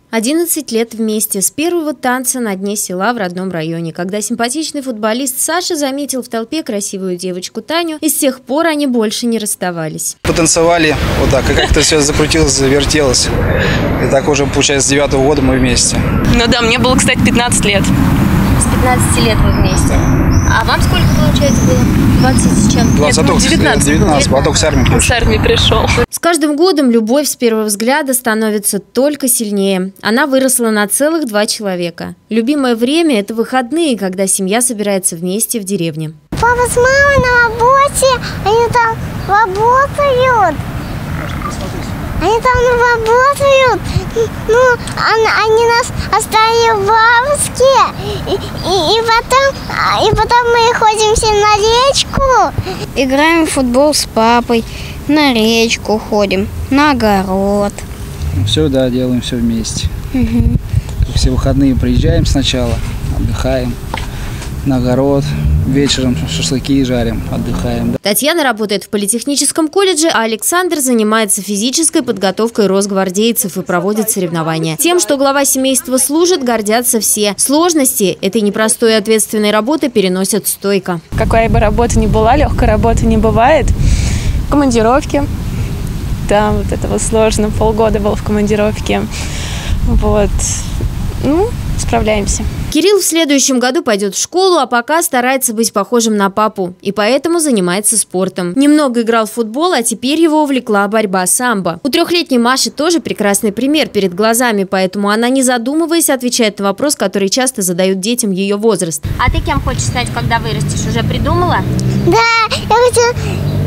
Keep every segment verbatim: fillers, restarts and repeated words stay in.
одиннадцать лет вместе, с первого танца на дне села в родном районе, когда симпатичный футболист Саша заметил в толпе красивую девочку Таню, и с тех пор они больше не расставались. Потанцевали вот так, и как-то все закрутилось, завертелось. И так уже, получается, с девятого года мы вместе. Ну да, мне было, кстати, пятнадцать лет. С пятнадцати лет вы вместе. А вам сколько, получается, было? двадцать с чем? двадцать, Нет, ну, девятнадцать. девятнадцать, потом с армии пришел. С армии пришел. С каждым годом любовь с первого взгляда становится только сильнее. Она выросла на целых два человека. Любимое время – это выходные, когда семья собирается вместе в деревне. Папа с мамой на работе, они там работают. Они там работают. Ну, они нас оставили в бабушке. И, и, и, потом, и потом мы ходим все на речку. Играем в футбол с папой, на речку ходим, на огород. Все, да, делаем все вместе. Угу. Все выходные приезжаем сначала, отдыхаем на огород. Вечером шашлыки жарим, отдыхаем. Татьяна работает в политехническом колледже, а Александр занимается физической подготовкой росгвардейцев и проводит соревнования. Тем, что глава семейства служит, гордятся все. Сложности этой непростой и ответственной работы переносят стойко. Какая бы работа ни была, легкой работы не бывает. Командировки. Да, вот это вот сложно. Полгода был в командировке. Вот. Ну, справляемся. Кирилл в следующем году пойдет в школу, а пока старается быть похожим на папу. И поэтому занимается спортом. Немного играл в футбол, а теперь его увлекла борьба самбо. У трехлетней Маши тоже прекрасный пример перед глазами, поэтому она, не задумываясь, отвечает на вопрос, который часто задают детям ее возраст. А ты кем хочешь стать, когда вырастешь? Уже придумала? Да, я хочу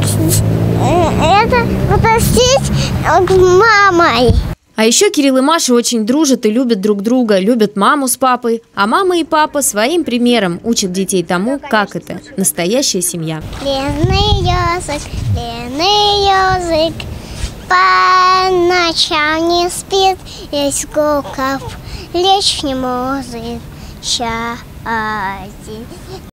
это потащить к мамой. А еще Кирилл и Маша очень дружат и любят друг друга, любят маму с папой. А мама и папа своим примером учат детей тому, как это – настоящая семья. Длинный язык, длинный язык, по ночам не спит, есть гуков, лечь не может счастье.